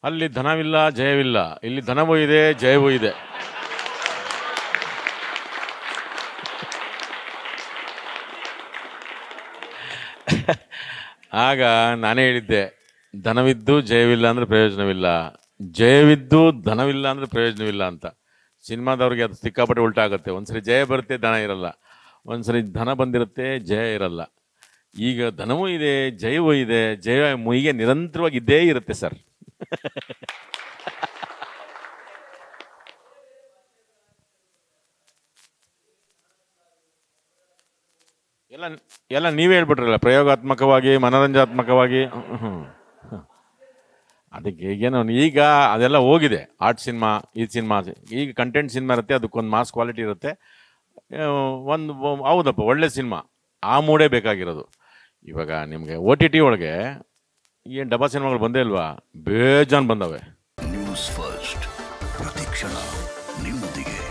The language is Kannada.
ಅಲ್ಲಿ ಧನವಿಲ್ಲ ಜಯವಿಲ್ಲ, ಇಲ್ಲಿ ಧನವೂ ಇದೆ ಜಯವೂ ಇದೆ. ಆಗ ನಾನೇ ಹೇಳಿದ್ದೆ, ಧನವಿದ್ದು ಜಯವಿಲ್ಲ ಅಂದರೆ ಪ್ರಯೋಜನವಿಲ್ಲ, ಜಯವಿದ್ದು ಧನವಿಲ್ಲ ಅಂದರೆ ಪ್ರಯೋಜನವಿಲ್ಲ ಅಂತ. ಸಿನಿಮಾದವ್ರಿಗೆ ಅದು ಸಿಕ್ಕಾಪಟ್ಟೆ ಉಲ್ಟಾ ಆಗುತ್ತೆ. ಒಂದ್ಸರಿ ಜಯ ಬರುತ್ತೆ, ಧನ ಇರಲ್ಲ. ಒಂದ್ಸರಿ ಧನ ಬಂದಿರುತ್ತೆ, ಜಯ ಇರಲ್ಲ. ಈಗ ಧನವೂ ಇದೆ ಜಯವೂ ಇದೆ, ಜಯ ಹೀಗೆ ನಿರಂತರವಾಗಿ ಇದ್ದೇ ಇರುತ್ತೆ ಸರ್. ಎಲ್ಲ ಎಲ್ಲ ನೀವೇ ಹೇಳ್ಬಿಟ್ರಲ್ಲ, ಪ್ರಯೋಗಾತ್ಮಕವಾಗಿ ಮನೋರಂಜಾತ್ಮಕವಾಗಿ. ಅದಕ್ಕೆ ಈಗೇನು ಈಗ ಅದೆಲ್ಲ ಹೋಗಿದೆ. ಆರ್ಟ್ ಸಿನಿಮಾ, ಈ ಸಿನಿಮಾ, ಈಗ ಕಂಟೆಂಟ್ ಸಿನಿಮಾ ಇರುತ್ತೆ, ಅದಕ್ಕೊಂದು ಮಾಸ್ ಕ್ವಾಲಿಟಿ ಇರುತ್ತೆ. ಒಂದು ಹೌದಪ್ಪ ಒಳ್ಳೆ ಸಿನಿಮಾ, ಆ ಮೂಡೇ ಬೇಕಾಗಿರೋದು. ಇವಾಗ ನಿಮಗೆ OTT ಒಳಗೆ ಏನು ಡಬ್ಬಾ ಸಿನಿಮಾಗಳು ಬಂದೇ ಇಲ್ವಾ? ಬೇಜಾನ್ ಬಂದವೆ. ನ್ಯೂಸ್ ಫಸ್ಟ್, ಪ್ರತಿಕ್ಷಣ ನಿಮ್ಮೊಂದಿಗೆ.